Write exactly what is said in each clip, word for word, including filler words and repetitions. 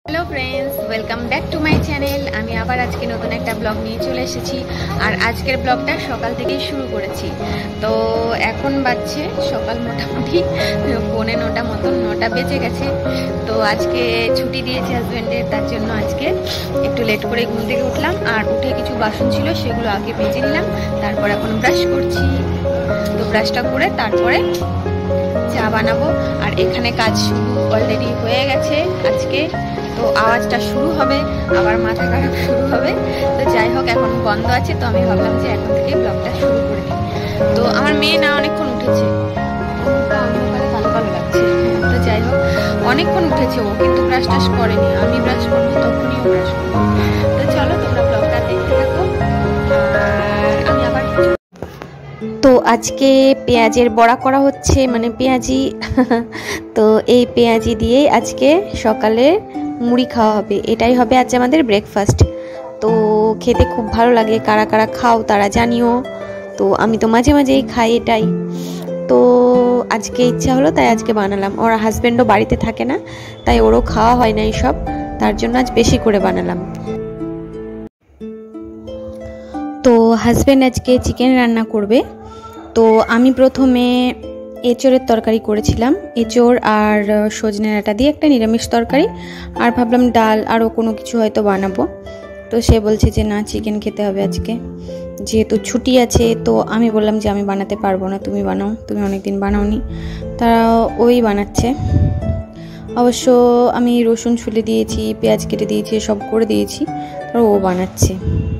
Hello friends welcome back to my channel আমি আবার আজকে নতুন একটা ব্লগ নিয়ে চলে এসেছি আর আজকের ব্লগটা সকাল থেকেই শুরু করেছি। তো এখন বাজছে সকাল মোটামুটি পৌনে নটা মতন, নটা বেজে গেছে। তো আজকে ছুটি দিয়েছে হাজব্যান্ডের, তার জন্য আজকে একটু লেট করে ঘুম থেকে উঠলাম আর উঠে কিছু বাসন ছিল সেগুলো আগে ভেজে নিলাম। তারপর এখন ব্রাশ করছি। তো ব্রাশটা করে তারপরে চা বানাবো। আর এখানে কাজ শুরু অলরেডি হয়ে গেছে আজকে। তো আওয়াজটা শুরু হবে, আবার মাথা খারাপ শুরু হবে। তো যাই হোক এখন বন্ধ আছে, তো আমি ভাবলাম যে এখন থেকে ব্লগটা শুরু করে দিই। তো আমার মেয়ে না অনেকক্ষণ উঠেছে, ভালো ভালো লাগছে। তো যাই হোক অনেকক্ষণ উঠেছে ও, কিন্তু ব্রাশ টাশ করেনি। আমি ব্রাশ করবো তখনই ও ব্রাশ করবো। তো চলো তোমরা ব্লগটা দেখতে থাকো। আমি আবার তো আজকে পেঁয়াজের বড়া করা হচ্ছে, মানে পেঁয়াজি। তো এই পেঁয়াজি দিয়েই আজকে সকালে মুড়ি খাওয়া হবে, এটাই হবে আজ আমাদের ব্রেকফাস্ট। তো খেতে খুব ভালো লাগে, কারা কারা খাও তারা জানিও। তো আমি তো মাঝে মাঝেই খাই এটাই। তো আজকে ইচ্ছা হলো তাই আজকে বানালাম। ওর হাজব্যান্ডও বাড়িতে থাকে না, তাই ওরও খাওয়া হয় না এইসব, তার জন্য আজ বেশি করে বানালাম। তো হাজব্যান্ড আজকে চিকেন রান্না করবে। তো আমি প্রথমে এঁচোড়ের তরকারি করেছিলাম, এঁচোড় আর সজনে ডাঁটা দিয়ে একটা নিরামিষ তরকারি। আর ভাবলাম ডাল আরও কোনো কিছু হয়তো বানাবো। তো সে বলছে যে না, চিকেন খেতে হবে আজকে, যেহেতু ছুটি আছে। তো আমি বললাম যে আমি বানাতে পারবো না, তুমি বানাও, তুমি অনেকদিন বানাওনি। তারা ওই বানাচ্ছে। অবশ্য আমি রসুন ছুলে দিয়েছি, পেঁয়াজ কেটে দিয়েছি, সব করে দিয়েছি, আর ও বানাচ্ছে।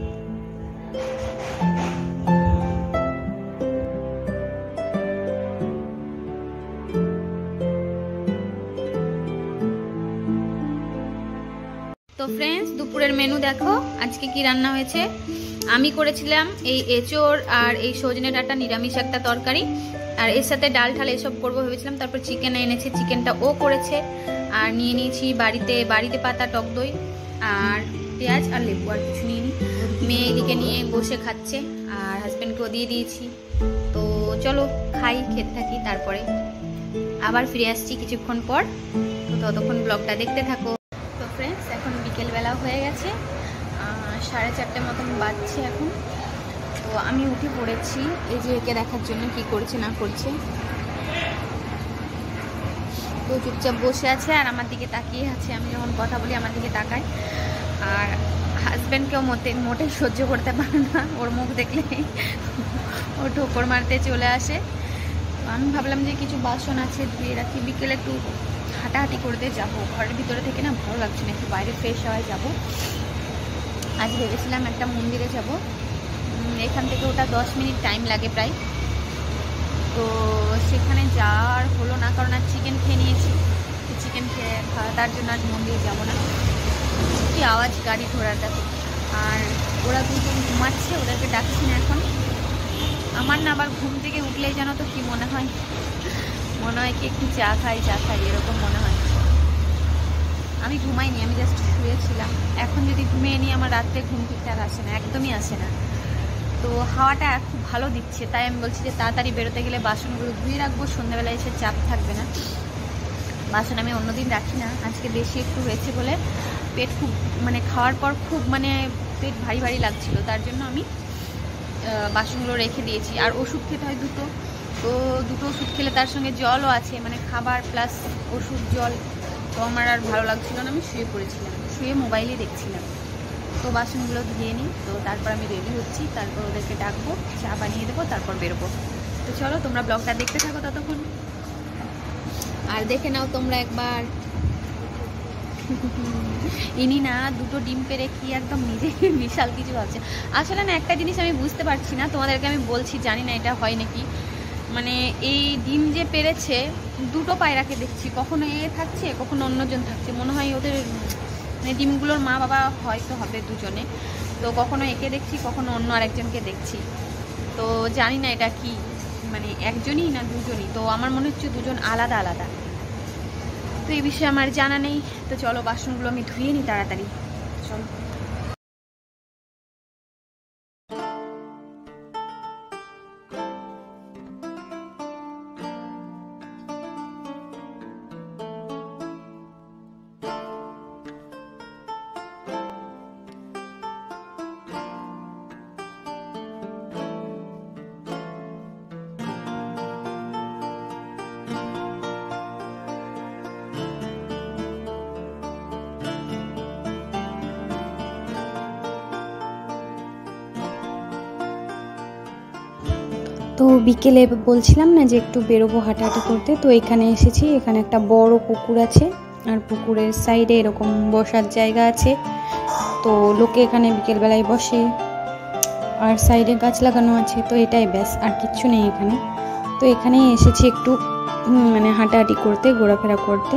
তো ফ্রেন্ডস দুপুরের মেনু দেখো আজকে কি রান্না হয়েছে। আমি করেছিলাম এই এঁচোড় আর এই সজনে ডাঁটা নিরামিষ একটা তরকারি, আর এর সাথে ডাল ঠাল এসব করবো ভেবেছিলাম। তারপর চিকেন এনেছে, চিকেনটা ও করেছে। আর নিয়ে নিয়েছি বাড়িতে বাড়িতে পাতা টক দই আর পেঁয়াজ আর লেবু, আর কিছু নিয়ে নিই। মেয়ে এদিকে নিয়ে বসে খাচ্ছে আর হাজব্যান্ডকেও দিয়ে দিয়েছি। তো চলো খাই, খেতে থাকি, তারপরে আবার ফিরে আসছি কিছুক্ষণ পর। তো ততক্ষণ ব্লগটা দেখতে থাকো। তো ফ্রেন্ডস এখন বিকেলবেলা হয়ে গেছে, সাড়ে চারটে মতন বাজছে এখন। তো আমি উঠে পড়েছি এই যে একে দেখার জন্য কি করছে না করছে। তো চুপচাপ বসে আছে আর আমার দিকে তাকিয়ে আছে, আমি যখন কথা বলি আমার দিকে তাকায়। আর হাজব্যান্ডকেও মোটে মোটেই সহ্য করতে পারে না, ওর মুখ দেখলে ও ঠোকর মারতে চলে আসে। আমি ভাবলাম যে কিছু বাসন আছে ধুয়ে রাখি, বিকেলে একটু হাঁটাহাঁটি করতে যাব। ঘরের ভিতরে থেকে না ভালো লাগছে না, একটু বাইরে ফ্রেশ হওয়ায় যাব। আজ ভেবেছিলাম একটা মন্দিরে যাব, এখান থেকে ওটা দশ মিনিট টাইম লাগে প্রায়। তো সেখানে যাওয়ার হলো না, কারণ আজ চিকেন খেয়ে নিয়েছি। চিকেন খেয়ে তার জন্য আজ মন্দিরে যাব না। কি আওয়াজ গাড়ি ঘোড়ার দেখো। আর ওরা দুজন ঘুমাচ্ছে, ওদেরকে ডাকছি না এখন। আমার না আবার ঘুম থেকে উঠলেই জানো তো কি মনে হয়, মনে হয় কি একটু চা খাই চা খাই এরকম মনে হয়। আমি ঘুমাইনি, আমি জাস্ট শুয়েছিলাম। এখন যদি ঘুমিয়ে নিই আমার রাত্রে ঘুম ঠিকঠাক আসে না, একদমই আসে না। তো হাওয়াটা খুব ভালো দিচ্ছে, তাই আমি বলছি যে তাড়াতাড়ি বেরোতে গেলে বাসনগুলো ধুয়ে রাখবো, সন্ধ্যাবেলায় এসে চাপ থাকবে না। বাসন আমি অন্যদিন রাখি না, আজকে বেশি একটু হয়েছে বলে পেট খুব মানে খাওয়ার পর খুব মানে পেট ভারী ভারী লাগছিল, তার জন্য আমি বাসনগুলো রেখে দিয়েছি। আর ওষুধ খেতে হয় দুটো, তো দুটো ওষুধ খেলে তার সঙ্গে জলও আছে, মানে খাবার প্লাস ওষুধ জল। তো আমার আর ভালো লাগছিল না, আমি শুয়ে পড়েছিলাম, শুয়ে মোবাইলই দেখছিলাম। তো বাসনগুলো ধুয়ে নিই, তো তারপর আমি রেডি হচ্ছি, তারপর ওদেরকে ডাকবো, চা বানিয়ে দেবো, তারপর বেরোবো। তো চলো তোমরা ব্লগটা দেখতে থাকো ততক্ষণ, আর দেখে নাও তোমরা একবার। ইনি না দুটো ডিম পেরে কি একদম নিজে বিশাল কিছু ভাবছে। আসলে না একটা জিনিস আমি বুঝতে পারছি না, তোমাদেরকে আমি বলছি, জানি না এটা হয় নাকি। মানে এই ডিম যে পেরেছে দুটো পায়রাকে দেখছি, কখনো এ থাকছে কখনো অন্যজন থাকছে, মনে হয় ওদের মানে ডিমগুলোর মা বাবা হয়তো হবে দুজনে। তো কখনো একে দেখছি কখনো অন্য আরেকজনকে দেখছি। তো জানি না এটা কি, মানে একজনই না দুজনই। তো আমার মনে হচ্ছে দুজন আলাদা আলাদা, তো এই বিষয়ে আমার জানা নেই। তো চলো বাসনগুলো আমি ধুয়ে নিই তাড়াতাড়ি, চলো। তো বিকেলে বলছিলাম না যে একটু বেরোবো হাঁটাহাঁটি করতে, তো এখানে এসেছি। এখানে একটা বড় পুকুর আছে আর পুকুরের সাইডে এরকম বসার জায়গা আছে। তো লোকে এখানে বিকেলবেলায় বসে আর সাইডে গাছ লাগানো আছে। তো এটাই ব্যাস, আর কিচ্ছু নেই এখানে। তো এখানেই এসেছি একটু মানে হাঁটাহাঁটি করতে, ঘোরাফেরা করতে।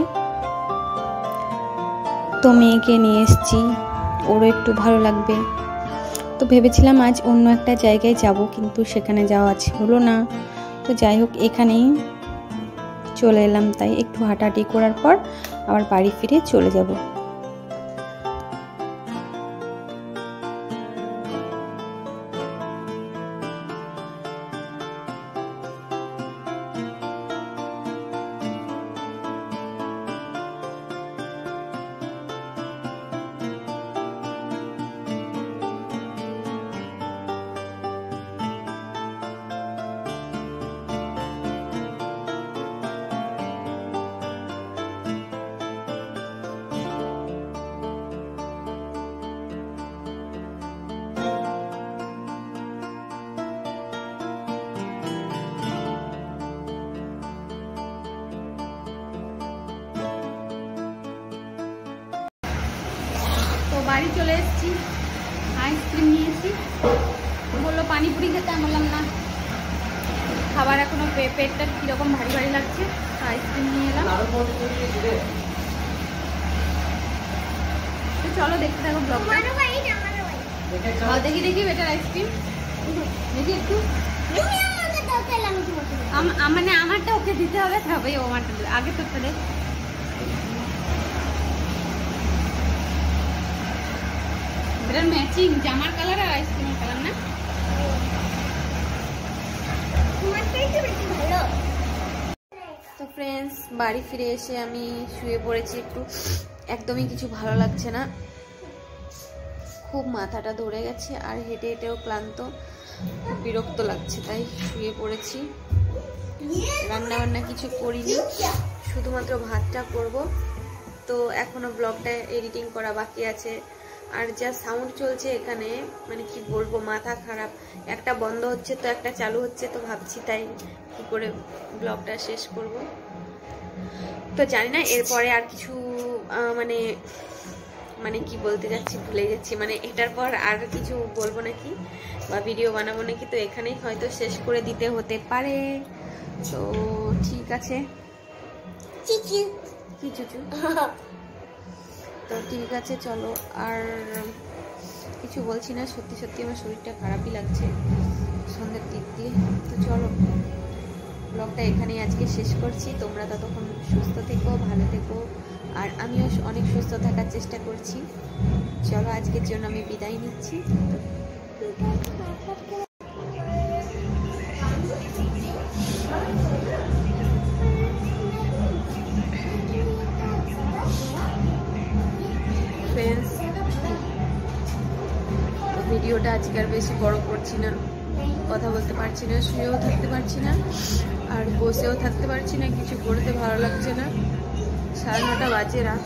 তো মেয়েকে নিয়ে এসেছি, ওরও একটু ভালো লাগবে। তো ভেবেছিলাম আজ অন্য একটা জায়গায় যাব, কিন্তু সেখানে যাওয়া আছে হলো না। তো যাই হোক, এখানেই চলে এলাম। তাই একটু হাঁটাহাঁটি করার পর আবার বাড়ি ফিরে চলে যাব। বাড়ি চলে এসেছি, আইসক্রিম নিয়েছি। বললো পানিপুরি খেতে, আমি বললাম না, খাবার এখনো পেটটা কিরকম ভারী ভারী লাগছে, আইসক্রিম নিয়ে এলাম। তো চলো দেখতে থাকো ব্লগটা। দেখি দেখি বেটার আইসক্রিম দেখি একটু, মানে আমারটা ওকে দিতে হবে, তবে ও আমারটা আগে তো ফেলে। এটার ম্যাচিং জামার কালার আর আইসক্রিমের কালার না? তো ফ্রেন্ডস, বাড়ি ফিরে এসে আমি শুয়ে পড়েছি একটু। একদমই কিছু ভালো লাগছে না, খুব মাথাটা ধরে গেছে আর হেঁটে হেঁটেও ক্লান্ত, বিরক্ত লাগছে, তাই শুয়ে পড়েছি। রান্না বান্না কিছু করিনি, শুধুমাত্র ভাতটা করব। তো এখনো ব্লগটা এডিটিং করা বাকি আছে। আর যা সাউন্ড চলছে এখানে, মানে কি বলবো, মাথা খারাপ। একটা বন্ধ হচ্ছে তো একটা চালু হচ্ছে, তো ভাবছি তাই কি করে ব্লগটা শেষ করব। তো জানি না এরপরে আর কিছু মানে মানে কি বলতে যাচ্ছি ভুলে যাচ্ছি, মানে এটার পর আর কিছু বলবো নাকি বা ভিডিও বানাবো নাকি। তো এখানেই হয়তো শেষ করে দিতে হতে পারে। তো ঠিক আছে, কি চুচু। তো ঠিক আছে, চলো আর কিছু বলছি না। সত্যি সত্যি আমার শরীরটা খারাপই লাগছে সন্ধ্যের দিক দিয়ে। তো চলো ব্লগটা এখানেই আজকে শেষ করছি। তোমরা ততক্ষণ সুস্থ থেকো, ভালো থেকো, আর আমিও অনেক সুস্থ থাকার চেষ্টা করছি। চলো আজকের জন্য আমি বিদায় নিচ্ছি। ফ্রেন্ডস, ভিডিওটা আজকে আর বেশি বড় করছি না, কথা বলতে পারছি না, শুয়েও থাকতে পারছি না আর বসেও থাকতে পারছি না, কিছু করতে ভালো লাগছে না। সাড়ে নটা বাজে রাত।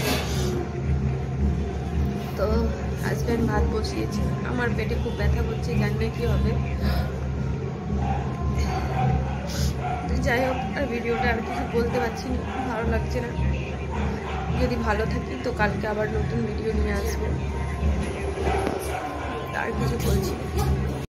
তো হাজব্যান্ড ভাত বসিয়েছে, আমার পেটে খুব ব্যথা করছে, জানি না কি হবে। যাই হোক, আর ভিডিওটা আর কিছু বলতে পারছি না, ভালো লাগছে না। যদি ভালো থাকি তো কালকে আবার নতুন ভিডিও নিয়ে আসবো, আর কিছু বলছি।